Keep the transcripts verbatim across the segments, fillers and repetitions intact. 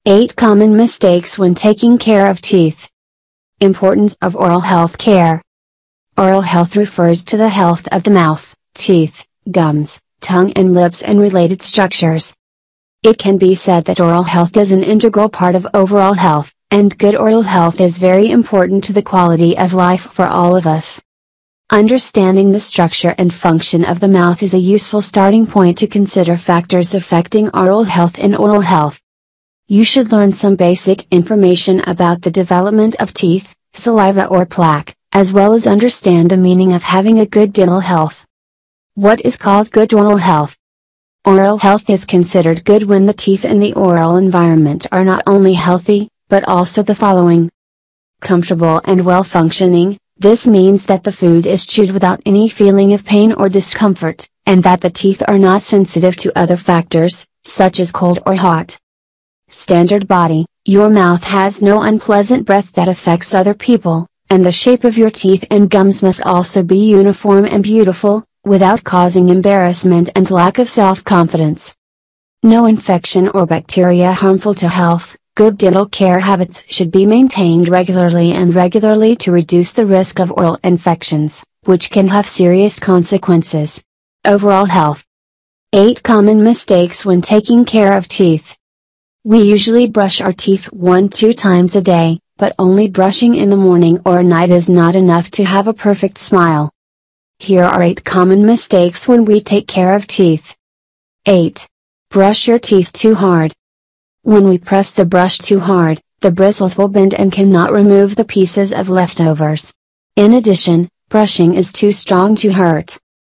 eight Common Mistakes when taking care of teeth. Importance of oral health care. Oral health refers to the health of the mouth, teeth, gums, tongue and lips and related structures. It can be said that oral health is an integral part of overall health, and good oral health is very important to the quality of life for all of us. Understanding the structure and function of the mouth is a useful starting point to consider factors affecting oral health and oral health. You should learn some basic information about the development of teeth, saliva or plaque, as well as understand the meaning of having a good dental health. What is called good oral health? Oral health is considered good when the teeth and the oral environment are not only healthy, but also the following. Comfortable and well functioning. This means that the food is chewed without any feeling of pain or discomfort, and that the teeth are not sensitive to other factors, such as cold or hot. Standard body. Your mouth has no unpleasant breath that affects other people, and the shape of your teeth and gums must also be uniform and beautiful, without causing embarrassment and lack of self-confidence. No infection or bacteria harmful to health. Good dental care habits should be maintained regularly and regularly to reduce the risk of oral infections, which can have serious consequences. Overall health. eight Common mistakes when taking care of teeth. We usually brush our teeth one to two times a day, but only brushing in the morning or night is not enough to have a perfect smile. Here are eight common mistakes when we take care of teeth. eight. Brush your teeth too hard. When we press the brush too hard, the bristles will bend and cannot remove the pieces of leftovers. In addition, brushing is too strong to hurt.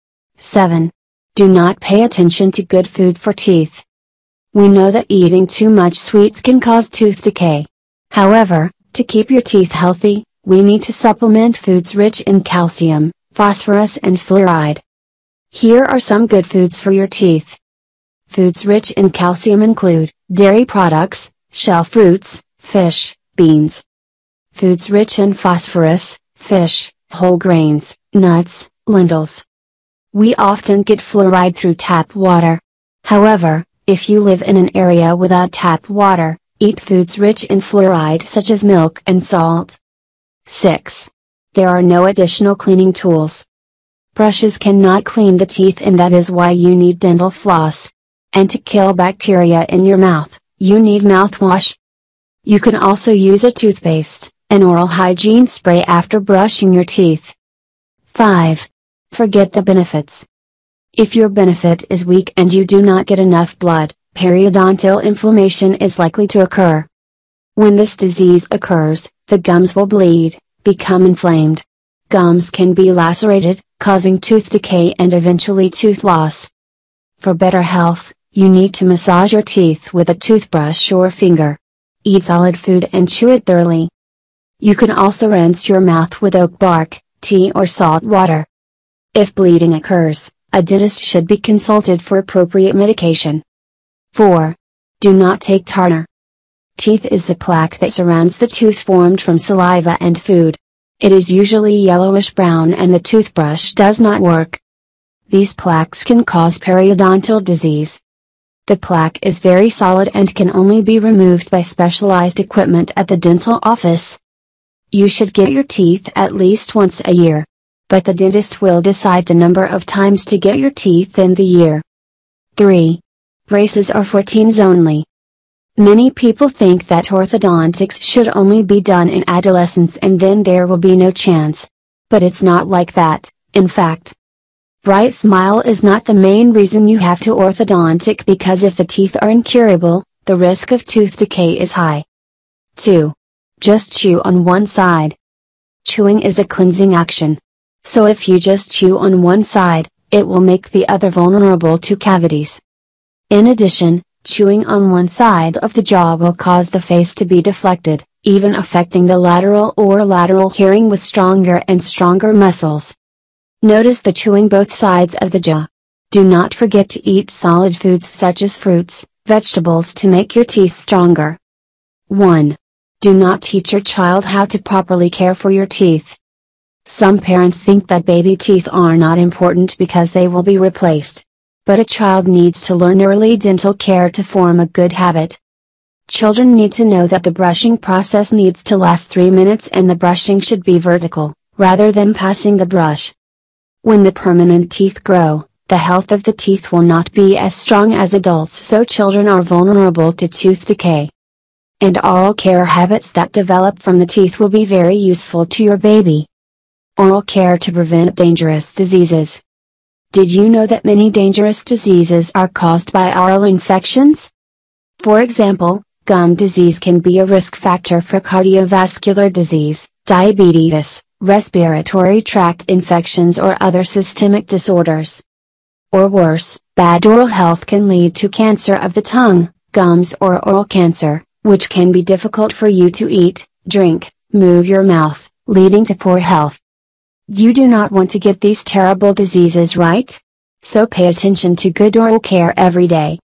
seven. Do not pay attention to good food for teeth. We know that eating too much sweets can cause tooth decay. However, to keep your teeth healthy, we need to supplement foods rich in calcium, phosphorus and fluoride. Here are some good foods for your teeth. Foods rich in calcium include dairy products, shell fruits, fish, beans. Foods rich in phosphorus, fish, whole grains, nuts, lentils. We often get fluoride through tap water. However, if you live in an area without tap water, eat foods rich in fluoride such as milk and salt. six. There are no additional cleaning tools. Brushes cannot clean the teeth, and that is why you need dental floss. And to kill bacteria in your mouth, you need mouthwash. You can also use a toothpaste, an oral hygiene spray after brushing your teeth. five. Forget the benefits. If your benefit is weak and you do not get enough blood, periodontal inflammation is likely to occur. When this disease occurs, the gums will bleed, become inflamed. Gums can be lacerated, causing tooth decay and eventually tooth loss. For better health, you need to massage your teeth with a toothbrush or finger. Eat solid food and chew it thoroughly. You can also rinse your mouth with oak bark, tea or salt water. If bleeding occurs, a dentist should be consulted for appropriate medication. four. Do not take tartar. Teeth is the plaque that surrounds the tooth formed from saliva and food. It is usually yellowish brown and the toothbrush does not work. These plaques can cause periodontal disease. The plaque is very solid and can only be removed by specialized equipment at the dental office. You should get your teeth at least once a year. But the dentist will decide the number of times to get your teeth in the year. three. Braces are for teens only. Many people think that orthodontics should only be done in adolescence and then there will be no chance. But it's not like that, in fact. Bright smile is not the main reason you have to orthodontic, because if the teeth are incurable, the risk of tooth decay is high. two. Just chew on one side. Chewing is a cleansing action. So if you just chew on one side, it will make the other vulnerable to cavities. In addition, chewing on one side of the jaw will cause the face to be deflected, even affecting the lateral or lateral hearing with stronger and stronger muscles. Notice the chewing both sides of the jaw. Do not forget to eat solid foods such as fruits, vegetables to make your teeth stronger. one. Do not teach your child how to properly care for your teeth. Some parents think that baby teeth are not important because they will be replaced. But a child needs to learn early dental care to form a good habit. Children need to know that the brushing process needs to last three minutes and the brushing should be vertical, rather than passing the brush. When the permanent teeth grow, the health of the teeth will not be as strong as adults, so children are vulnerable to tooth decay. And oral care habits that develop from the teeth will be very useful to your baby. Oral care to prevent dangerous diseases. Did you know that many dangerous diseases are caused by oral infections? For example, gum disease can be a risk factor for cardiovascular disease, diabetes, respiratory tract infections or other systemic disorders. Or worse, bad oral health can lead to cancer of the tongue, gums or oral cancer, which can be difficult for you to eat, drink, move your mouth, leading to poor health. You do not want to get these terrible diseases, right? So pay attention to good oral care every day.